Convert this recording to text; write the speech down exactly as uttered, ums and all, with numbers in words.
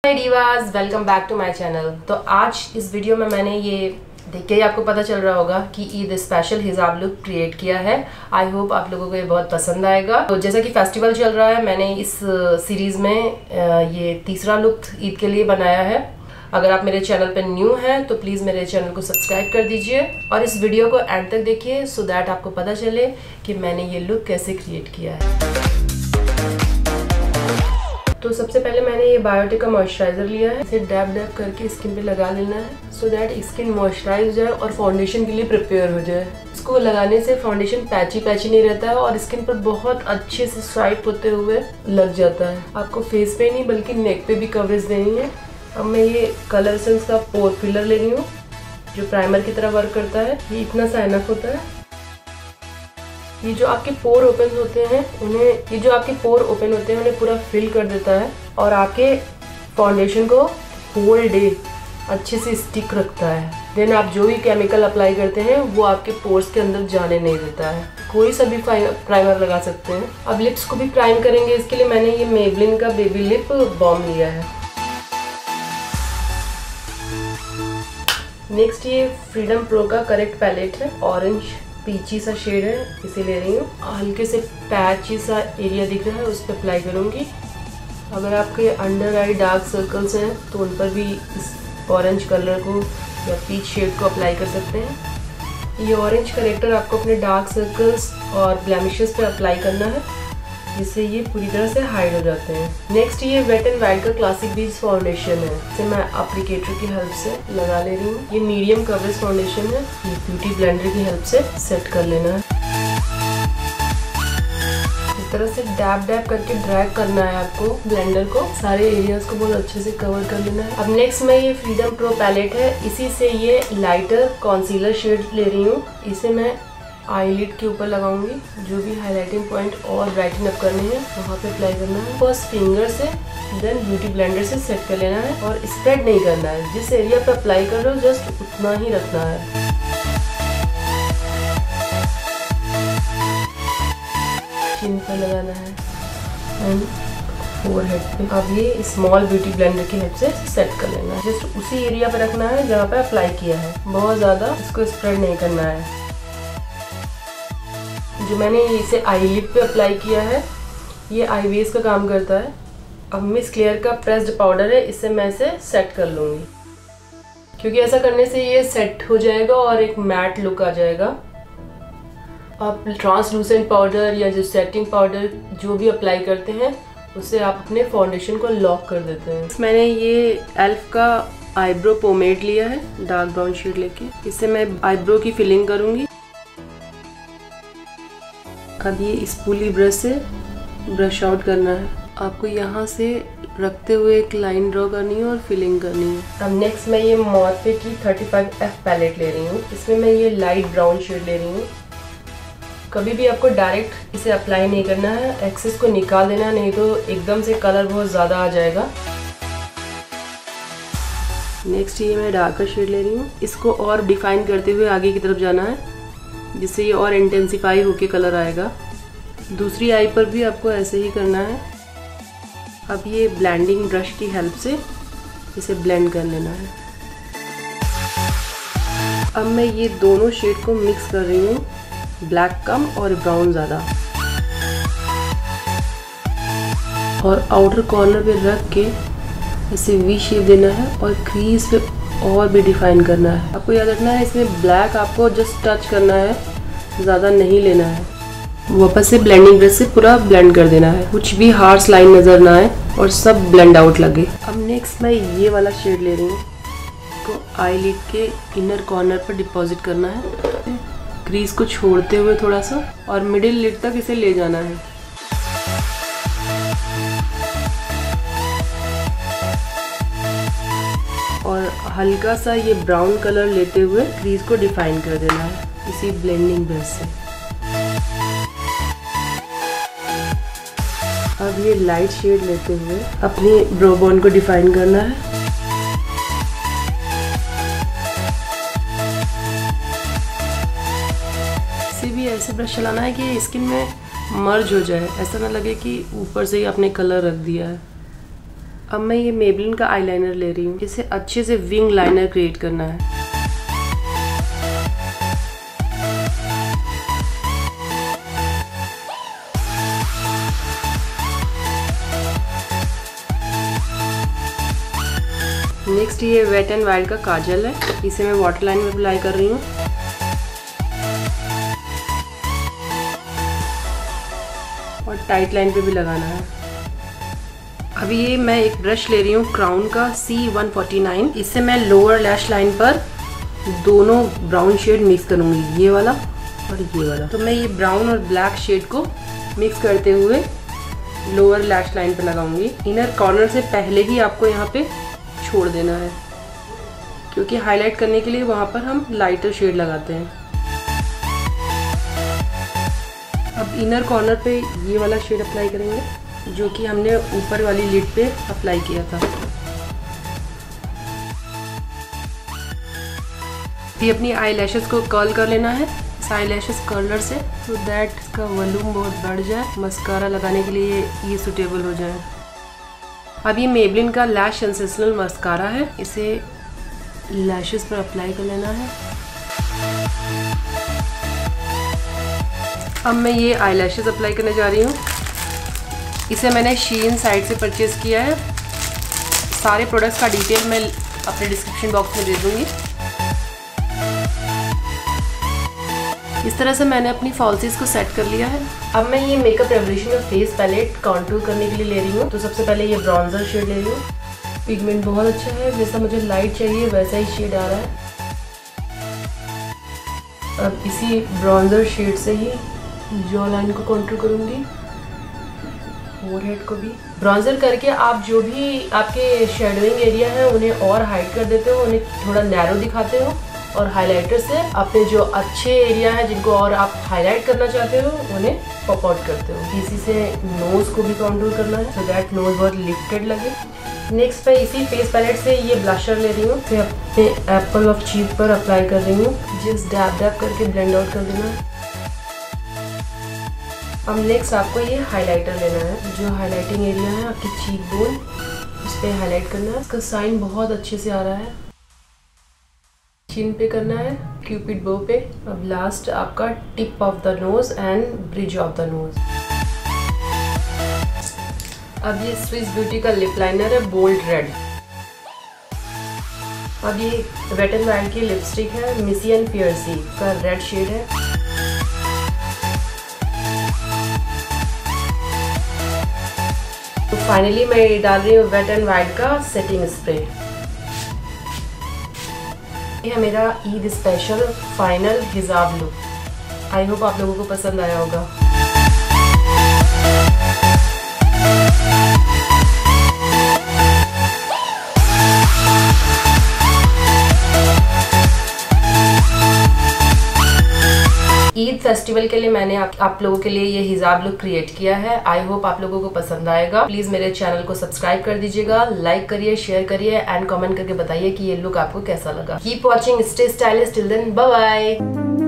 Hi divas, welcome back to my channel. तो आज इस वीडियो में मैंने ये देख के ही आपको पता चल रहा होगा कि ईद स्पेशल हिजाब लुक क्रिएट किया है। आई होप आप लोगों को ये बहुत पसंद आएगा। तो जैसा कि फेस्टिवल चल रहा है, मैंने इस सीरीज में ये तीसरा लुक ईद के लिए बनाया है। अगर आप मेरे चैनल पर न्यू हैं तो प्लीज़ मेरे चैनल को सब्सक्राइब कर दीजिए और इस वीडियो को एंड तक देखिए सो दैट आपको पता चले कि मैंने ये लुक कैसे क्रिएट किया है। तो सबसे पहले मैंने ये बायोटिक का मॉइस्चराइजर लिया है। इसे डैब डैब करके स्किन पे लगा लेना है सो दैट स्किन मॉइस्चराइज जाए और फाउंडेशन के लिए प्रिपेयर हो जाए। इसको लगाने से फाउंडेशन पैची पैची नहीं रहता है और स्किन पर बहुत अच्छे से स्वाइप होते हुए लग जाता है। आपको फेस पे नहीं बल्कि नेक पे भी कवरेज देनी है। अब मैं ये कलर एसेंस का पोर फिलर ले रही हूँ जो प्राइमर की तरह वर्क करता है। ये इतना सा इनफ होता है। ये जो आपके पोर ओपन होते हैं उन्हें ये जो आपके पोर ओपन होते हैं उन्हें पूरा फिल कर देता है और आपके फाउंडेशन को होल डे अच्छे से स्टिक रखता है। देन आप जो भी केमिकल अप्लाई करते हैं वो आपके पोर्स के अंदर जाने नहीं देता है। कोई सा भी प्राइमर लगा सकते हैं। अब लिप्स को भी प्राइम करेंगे। इसके लिए मैंने ये मेबलिन का बेबी लिप बॉम लिया है। नेक्स्ट ये फ्रीडम प्रो का करेक्ट पैलेट है। ऑरेंज पीची सा शेड है, इसे ले रही हूँ। हल्के से पैची सा एरिया दिख रहा है उस पर अप्लाई करूँगी। अगर आपके अंडर आई डार्क सर्कल्स हैं तो उन पर भी इस ऑरेंज कलर को या पीच शेड को अप्लाई कर सकते हैं। ये ऑरेंज करेक्टर आपको अपने डार्क सर्कल्स और ब्लेमिशेस पे अप्लाई करना है जिससे ये पूरी तरह से हाइड हो जाते हैं। नेक्स्ट ये वेट एंड वाइल्ड का क्लासिक बीज फाउंडेशन है। इसे मैं एप्लीकेटर की हेल्प से लगा ले रही हूँ। ये मीडियम कवरेज फाउंडेशन है। ये ब्यूटी ब्लेंडर की हेल्प से सेट कर लेना है। इस तरह से डैब डैब करके ड्रैग करना है आपको ब्लेंडर को। सारे एरियाज को बहुत अच्छे से कवर कर लेना है। अब नेक्स्ट में ये फ्रीडम प्रो पैलेट है। इसी से ये लाइटर कॉन्सीलर शेड ले रही हूँ। इसे मैं आईलिड के ऊपर लगाऊंगी। जो भी हाइलाइटिंग पॉइंट और ब्राइटन अप करने हैं वहाँ पे अप्लाई करना है। फर्स्ट फिंगर से देन ब्यूटी ब्लेंडर से सेट कर लेना है और स्प्रेड नहीं करना है। जिस एरिया पे अप्लाई कर रहे हो जस्ट उतना ही रखना है। चिन पर लगाना है एंड फोरहेड पे। अब ये स्मॉल ब्यूटी ब्लेंडर की हेल्प से सेट कर लेना है। जस्ट उसी एरिया पे रखना है जहाँ पे अप्लाई किया है। बहुत ज़्यादा इसको स्प्रेड नहीं करना है। जो मैंने इसे आईलिड पे अप्लाई किया है ये आई बेस का काम करता है। अब मिस क्लियर का प्रेस्ड पाउडर है, इससे मैं इसे सेट कर लूँगी क्योंकि ऐसा करने से ये सेट हो जाएगा और एक मैट लुक आ जाएगा। आप ट्रांसलूसेंट पाउडर या जो सेटिंग पाउडर जो भी अप्लाई करते हैं उससे आप अपने फाउंडेशन को लॉक कर देते हैं। मैंने ये एल्फ का आईब्रो पोमेड लिया है डार्क ब्राउन शेड लेके। इससे मैं आईब्रो की फिलिंग करूँगी। अब ये स्पूली ब्रश से ब्रश आउट करना है। आपको यहाँ से रखते हुए एक लाइन ड्रॉ करनी है और फिलिंग करनी है। अब नेक्स्ट मैं ये मॉर्फे की थर्टी फाइव एफ पैलेट ले रही हूँ। इसमें मैं ये लाइट ब्राउन शेड ले रही हूँ। कभी भी आपको डायरेक्ट इसे अप्लाई नहीं करना है, एक्सेस को निकाल देना, नहीं तो एकदम से कलर बहुत ज़्यादा आ जाएगा। नेक्स्ट ये मैं डार्कर शेड ले रही हूँ। इसको और डिफाइन करते हुए आगे की तरफ जाना है जिससे ये और इंटेंसिफाई होके कलर आएगा। दूसरी आई पर भी आपको ऐसे ही करना है। अब ये ब्लेंडिंग ब्रश की हेल्प से इसे ब्लेंड कर लेना है। अब मैं ये दोनों शेड को मिक्स कर रही हूँ, ब्लैक कम और ब्राउन ज़्यादा, और आउटर कॉर्नर पे रख के इसे वी शेप देना है और क्रीज पे और भी डिफाइन करना है। आपको याद रखना है इसमें ब्लैक आपको जस्ट टच करना है, ज़्यादा नहीं लेना है। वापस से ब्लेंडिंग ब्रश से पूरा ब्लेंड कर देना है। कुछ भी हार्श लाइन नज़र ना आए और सब ब्लेंड आउट लगे। अब नेक्स्ट मैं ये वाला शेड ले रही हूँ। इसको आईलिड के इनर कॉर्नर पर डिपॉजिट करना है, क्रीज को छोड़ते हुए थोड़ा सा, और मिडिल लिड तक इसे ले जाना है। और हल्का सा ये ब्राउन कलर लेते हुए क्रीज को डिफाइन कर देना है इसी ब्लेंडिंग ब्रश से। अब ये लाइट शेड लेते हुए अपनी ब्रो बोन को डिफाइन करना है। इसे भी ऐसे ब्रश चलाना है कि स्किन में मर्ज हो जाए, ऐसा ना लगे कि ऊपर से ही आपने कलर रख दिया है। अब मैं ये मेबलिन का आईलाइनर ले रही हूँ। इसे अच्छे से विंग लाइनर क्रिएट करना है। नेक्स्ट ये वेट एंड वाइल्ड का काजल है, इसे मैं वाटर लाइन में अप्लाई कर रही हूँ। और टाइट लाइन पे भी लगाना है। अभी ये मैं एक ब्रश ले रही हूँ क्राउन का सी वन फोर्टी नाइन। इससे मैं लोअर लैश लाइन पर दोनों ब्राउन शेड मिक्स करूँगी, ये वाला और ये वाला। तो मैं ये ब्राउन और ब्लैक शेड को मिक्स करते हुए लोअर लैश लाइन पे लगाऊंगी। इनर कॉर्नर से पहले ही आपको यहाँ पे छोड़ देना है, क्योंकि हाईलाइट करने के लिए वहाँ पर हम लाइटर शेड लगाते हैं। अब इनर कॉर्नर पे ये वाला शेड अप्लाई करेंगे, जो कि हमने ऊपर वाली लिड पे अप्लाई किया था। भी अपनी आई लैशेस को कर्ल कर लेना है इस आई लैशेस कर्लर से, तो दैट इसका वॉल्यूम बहुत बढ़ जाए, मस्कारा लगाने के लिए ये सूटेबल हो जाए। अब ये मेबलिन का लैश सेंसेशनल मस्कारा है, इसे लैशेस पर अप्लाई कर लेना है। अब मैं ये आई लैशेस अप्लाई करने जा रही हूँ। इसे मैंने शीन साइट से परचेज किया है। सारे प्रोडक्ट्स का डिटेल मैं अपने डिस्क्रिप्शन बॉक्स में दे दूँगी। इस तरह से मैंने अपनी फॉल्सीज को सेट कर लिया है। अब मैं ये मेकअप रेवोल्यूशन का फेस पैलेट कॉन्टूर करने के लिए ले रही हूँ। तो सबसे पहले ये ब्रॉन्जर शेड ले रही हूँ। पिगमेंट बहुत अच्छा है, जैसा मुझे लाइट चाहिए वैसा ही शेड आ रहा है। अब इसी ब्रॉन्जर शेड से ही जॉ लाइन को कॉन्टूर करूँगी, फोरहेड को भी। ब्रॉन्जर करके आप जो भी आपके शेडोइंग एरिया है उन्हें और हाइड कर देते हो, उन्हें थोड़ा नैरो दिखाते हो, और हाइलाइटर से अपने जो अच्छे एरिया हैं जिनको और आप हाईलाइट करना चाहते हो उन्हें पॉप आउट करते हो। इसी से नोज को भी कॉन्टूर करना है, सो दैट नोज बहुत लिफ्टेड लगे। नेक्स्ट मैं इसी फेस पैलेट से ये ब्लशर ले रही हूँ, फिर अपने एप्पल ऑफ चीक पर अप्लाई कर रही हूँ। जस्ट डैब डैब करके ब्लेंड आउट कर देना है। अब नेक्स्ट आपको ये हाइलाइटर लेना है, जो हाईलाइटिंग एरिया है आपकी चीक बोन, उस पर हाईलाइट करना है। इसका साइन बहुत अच्छे से आ रहा है। चिन पे करना है, क्यूपिड बो पे। अब लास्ट आपका tip of the nose and bridge of the nose. अब ये स्विस ब्यूटी का लिप लाइनर है बोल्ड रेड। अब ये वेट एंड वाइल्ड की लिपस्टिक है मिसी एंड फियर्सी का रेड शेड है। तो फाइनली मैं डाल रही हूँ वेट एंड वाइल्ड का सेटिंग स्प्रे। ये है मेरा ईद स्पेशल फाइनल हिजाब लुक। आई होप आप लोगों को पसंद आया होगा। ईद फेस्टिवल के लिए मैंने आप, आप लोगों के लिए ये हिजाब लुक क्रिएट किया है। आई होप आप लोगों को पसंद आएगा। प्लीज मेरे चैनल को सब्सक्राइब कर दीजिएगा, लाइक करिए, शेयर करिए एंड कमेंट करके बताइए कि ये लुक आपको कैसा लगा। Keep watching, stay stylish, till then bye bye.